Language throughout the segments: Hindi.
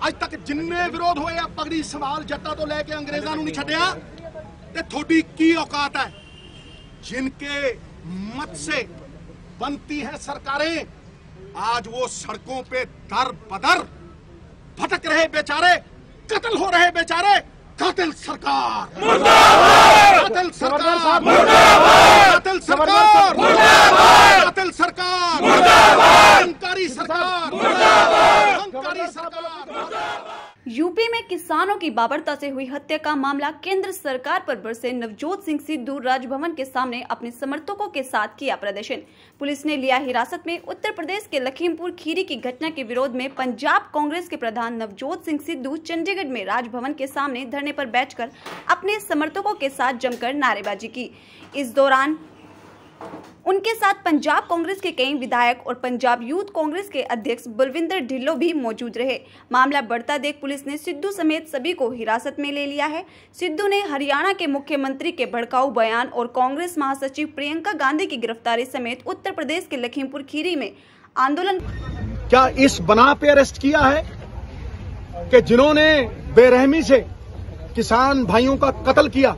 ਅੱਜ ਤੱਕ ਜਿੰਨੇ ਵਿਰੋਧ ਹੋਏ ਆ ਪਗੜੀ ਸਵਾਲ ਜੱਟਾਂ ਤੋਂ ਲੈ ਕੇ ਅੰਗਰੇਜ਼ਾਂ ਨੂੰ ਨਹੀਂ ਛੱਡਿਆ ਤੇ ਤੁਹਾਡੀ ਕੀ औकात है जिनके मत से बनती है सरकारें आज वो सड़कों पे दर बदर भटक रहे बेचारे कत्ल हो रहे बेचारे कातिल सरकार मुर्दाबाद कातिल सरकार मुर्दाबाद कातिल सरकार मुर्दाबाद कातिल सरकार मुर्दाबाद अहंकारी सरकार मुर्दाबाद अहंकारी सरकार मुर्दाबाद। यूपी में किसानों की बाबरता से हुई हत्या का मामला केंद्र सरकार पर बरसे नवजोत सिंह सिद्धू राजभवन के सामने अपने समर्थकों के साथ किया प्रदर्शन। पुलिस ने लिया हिरासत में उत्तर प्रदेश के लखीमपुर खीरी की घटना के विरोध में पंजाब कांग्रेस के प्रधान नवजोत सिंह सिद्धू चंडीगढ़ में राजभवन के सामने धरने पर बैठकर अपने समर्थकों के साथ जमकर नारेबाजी की। इस दौरान उनके साथ पंजाब कांग्रेस के कई विधायक और पंजाब यूथ कांग्रेस के अध्यक्ष बलविंदर ढिल्लों भी मौजूद रहे। मामला बढ़ता देख पुलिस ने सिद्धू समेत सभी को हिरासत में ले लिया है। सिद्धू ने हरियाणा के मुख्यमंत्री के भड़काऊ बयान और कांग्रेस महासचिव प्रियंका गांधी की गिरफ्तारी समेत उत्तर प्रदेश के लखीमपुर खीरी में आंदोलन क्या इस बना पे अरेस्ट किया है कि जिन्होंने बेरहमी से किसान भाइयों का कत्ल किया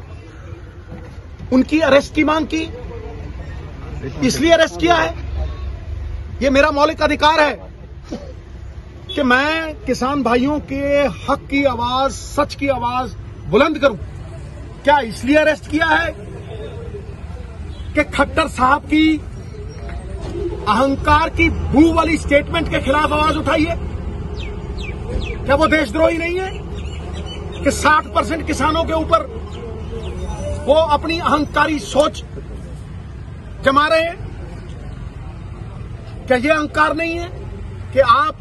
उनकी अरेस्ट की मांग की, इसलिए अरेस्ट किया है। ये मेरा मौलिक अधिकार है कि मैं किसान भाइयों के हक की आवाज, सच की आवाज बुलंद करूं। क्या इसलिए अरेस्ट किया है कि खट्टर साहब की अहंकार की बू वाली स्टेटमेंट के खिलाफ आवाज उठाई है? क्या वो देशद्रोही नहीं है कि 60% किसानों के ऊपर वो अपनी अहंकारी सोच जमा रहे हैं? क्या ये अहंकार नहीं है कि आप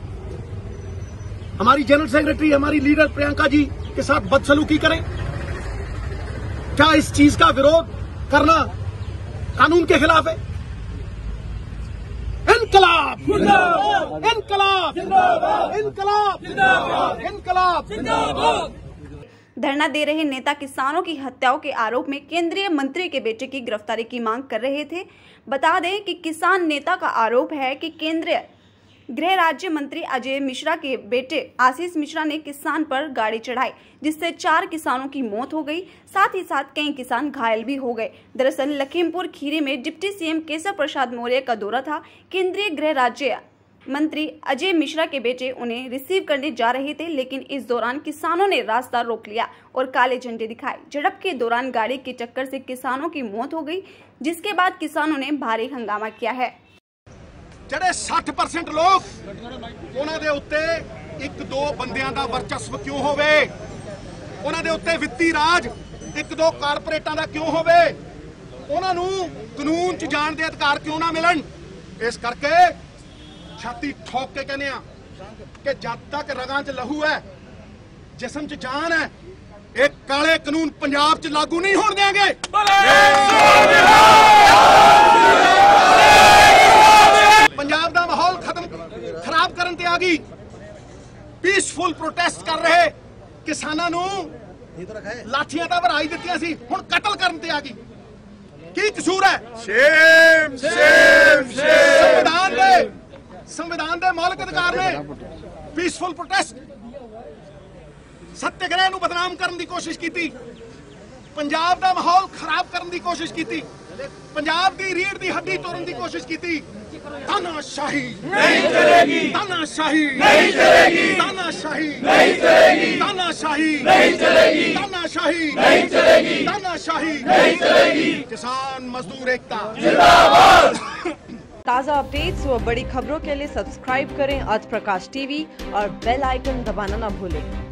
हमारी जनरल सेक्रेटरी, हमारी लीडर प्रियंका जी के साथ बदसलूकी करें? क्या इस चीज का विरोध करना कानून के खिलाफ है? इनकलाब जिंदाबाद, इनकलाब जिंदाबाद, इनकलाब जिंदाबाद, इनकलाब जिंदाबाद। धरना दे रहे नेता किसानों की हत्याओं के आरोप में केंद्रीय मंत्री के बेटे की गिरफ्तारी की मांग कर रहे थे। बता दें कि किसान नेता का आरोप है कि केंद्रीय गृह राज्य मंत्री अजय मिश्रा के बेटे आशीष मिश्रा ने किसान पर गाड़ी चढ़ाई, जिससे 4 किसानों की मौत हो गई। साथ ही साथ कई किसान घायल भी हो गए। दरअसल लखीमपुर खीरी में डिप्टी सीएम केशव प्रसाद मौर्य का दौरा था। केंद्रीय गृह राज्य मंत्री अजय मिश्रा के बेटे उन्हें रिसीव करने जा रहे थे, लेकिन इस दौरान किसानों ने रास्ता रोक लिया और काले झंडे दिखाए। झड़प के दौरान गाड़ी की टक्कर से किसानों की मौत हो गई, जिसके बाद किसानों ने भारी हंगामा किया है। ਜਿਹੜੇ 60% ਲੋਕ ਉਹਨਾਂ ਦੇ ਉੱਤੇ 1-2 ਬੰਦਿਆਂ ਦਾ ਵਰਚਸਵ ਕਿਉਂ ਹੋਵੇ? ਉਹਨਾਂ ਦੇ ਉੱਤੇ ਵਿੱਤੀ ਰਾਜ 1-2 ਕਾਰਪੋਰੇਟਾਂ ਦਾ ਕਿਉਂ ਹੋਵੇ? ਉਹਨਾਂ ਨੂੰ ਕਾਨੂੰਨ 'ਚ ਜਾਣ ਦੇ ਅਧਿਕਾਰ ਕਿਉਂ ਨਾ ਮਿਲਣ? ਇਸ ਕਰਕੇ ਛਾਤੀ ਠੋਕ ਕੇ ਕਹਿੰਦੇ ਆ ਕਿ ਜਦ ਤੱਕ ਰਗਾਂ 'ਚ ਲਹੂ ਹੈ, ਜਿਸਮ 'ਚ ਜਾਨ ਹੈ, ਇਹ ਕਾਲੇ ਕਾਨੂੰਨ ਪੰਜਾਬ 'ਚ ਲਾਗੂ ਨਹੀਂ ਹੋਣ ਦੇਣਗੇ। पंजाब का माहौल खराब करने ते आ गई। पीसफुल प्रोटेस्ट कर रहे किसानों नूं लाठियां तां भराई दित्तियां सी, हुण कतल करने ते आ गई। की कसूर है? Shame shame shame. संविधान दे मौलिक अधिकार ने पीसफुल प्रोटेस्ट सत्याग्रह नूं बदनाम करने की कोशिश की, पंजाब का माहौल खराब करने की कोशिश की, पंजाब की रीढ़ की हड्डी तोड़ने की कोशिश की। तानाशाही नहीं चलेगी, तानाशाही नहीं चलेगी, तानाशाही नहीं चलेगी, तानाशाही नहीं चलेगी, तानाशाही नहीं चलेगी, तानाशाही नहीं चलेगी। किसान मजदूर एकता जिंदाबाद। ताज़ा अपडेट्स व बड़ी खबरों के लिए सब्सक्राइब करें आज प्रकाश टीवी और बेल आइकन दबाना न भूलें।